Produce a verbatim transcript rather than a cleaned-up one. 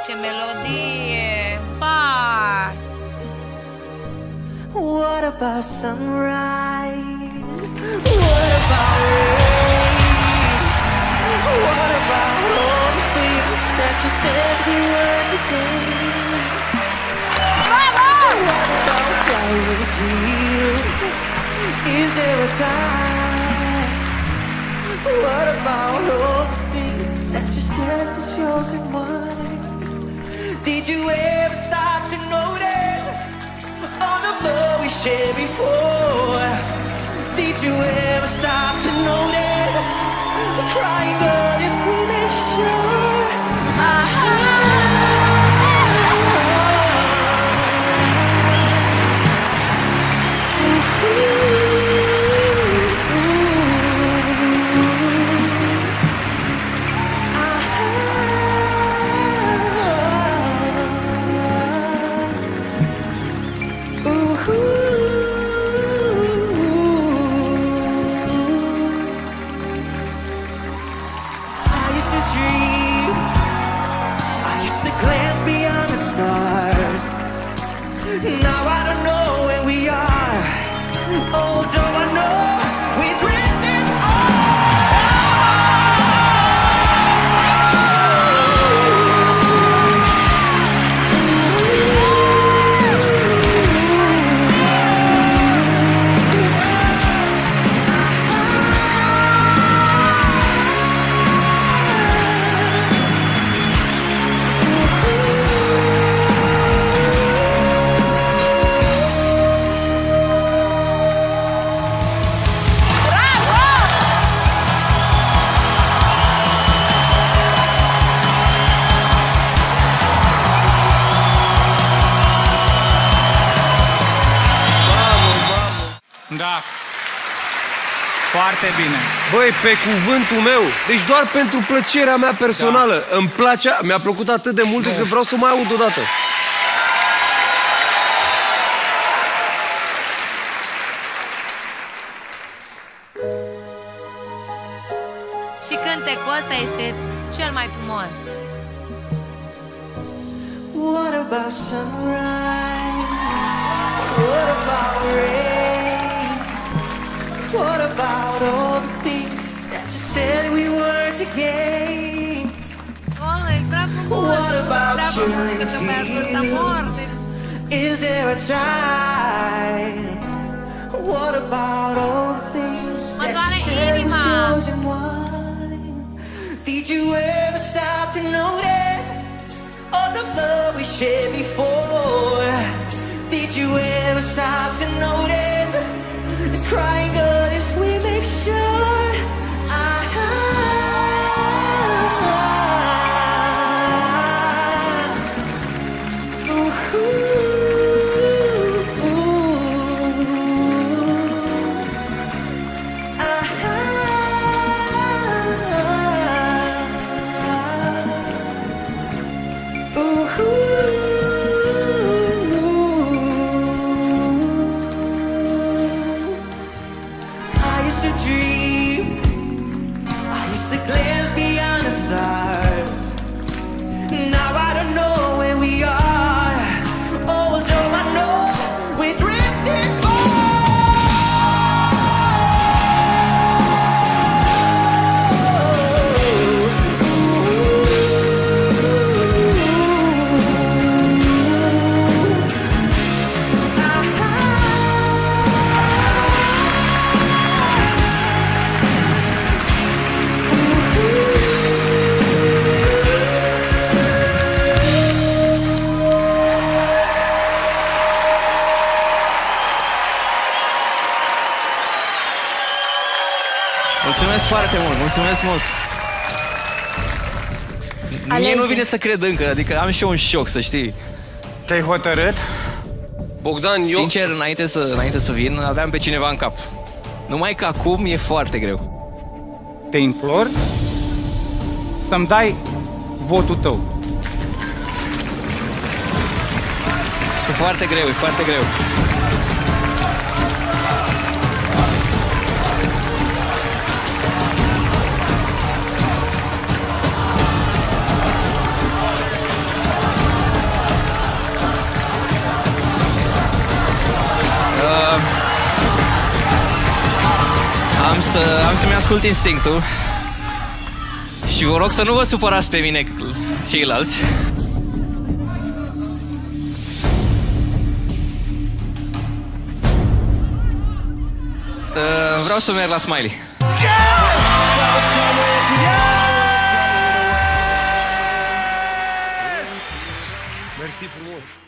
ce melodie! Vai! What about sunrise? What about rain? What about all the things that you said we were today? Bravo! What about flying fields? Is there a time? What about all the things that you said was yours and mine? Did you ever stop to notice all the love we shared before? Did you ever stop to notice this crying girl, yes, we make sure? Now I don't know where we are. Oh, don't I know we're drifting Da. Foarte bine. Băi, pe cuvântul meu, deci doar pentru plăcerea mea personală, da. Îmi place, mi-a plăcut atât de mult că vreau să mai aud odată. Și cântecul ăsta este cel mai frumos. What about sunrise? What about rain? What about all the things that you said we were to gain? Oh, e prea frumos. What about prea frumos că pe băiatul ăsta moarte. Is there a time? What about all the things that you said was yours and mine? Did you ever stop to notice all the love we shared before? Did you ever stop to notice this crying girl, yes, we make sure? I ooh, ooh, ooh, ooh. Mulțumesc foarte mult, mulțumesc mult. Alege. Mie nu vine să cred încă, adică am și eu un șoc, să știi. Te-ai hotărât? Bogdan, eu... Sincer, înainte să, înainte să vin, aveam pe cineva în cap. Numai că acum e foarte greu. Te implor să-mi dai votul tău. Este foarte greu, e foarte greu. să, am să-mi ascult instinctul. Și vă rog să nu vă supărați pe mine ceilalți. Uh, vreau să merg la Smiley. Mersi frumos.